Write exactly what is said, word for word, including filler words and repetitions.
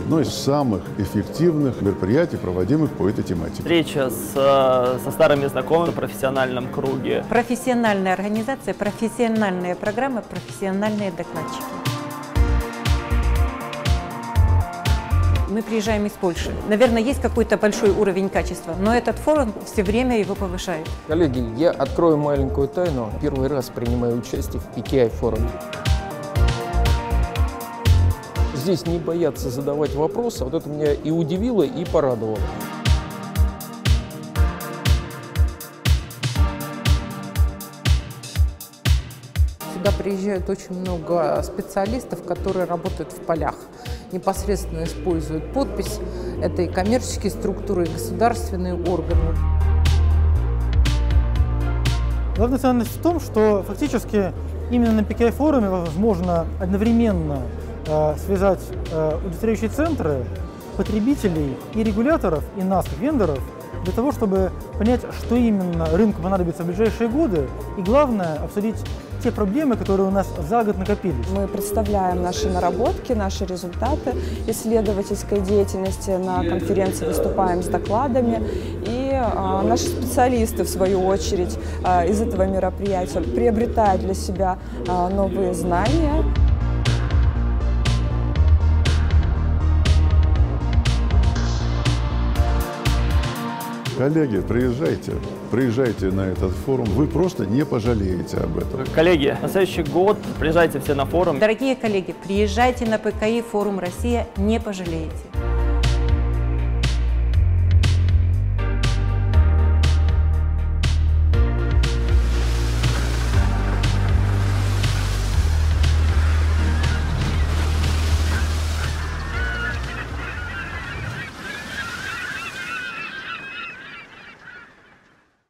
одно из самых эффективных мероприятий, проводимых по этой тематике. Встреча с, со старыми знакомыми в профессиональном круге. Профессиональная организация, профессиональные программы, профессиональные докладчики. Мы приезжаем из Польши. Наверное, есть какой-то большой уровень качества, но этот форум все время его повышает. Коллеги, я открою маленькую тайну. Первый раз принимаю участие в пи кей ай форуме. Здесь не боятся задавать вопросы. Вот это меня и удивило, и порадовало. Сюда приезжают очень много специалистов, которые работают в полях. Непосредственно используют подпись. Это и коммерческие структуры, и государственные органы. Главная ценность в том, что фактически именно на пи кей ай-форуме возможно одновременно э, связать э, удостоверяющие центры, потребителей и регуляторов, и нас, как вендоров, для того, чтобы понять, что именно рынку понадобится в ближайшие годы, и главное, обсудить те проблемы, которые у нас за год накопились. Мы представляем наши наработки, наши результаты исследовательской деятельности, на конференции выступаем с докладами, и а, наши специалисты, в свою очередь, а, из этого мероприятия приобретают для себя а, новые знания. Коллеги, приезжайте, приезжайте на этот форум, вы просто не пожалеете об этом. Коллеги, на следующий год приезжайте все на форум. Дорогие коллеги, приезжайте на пи кей ай форум «Россия», не пожалеете.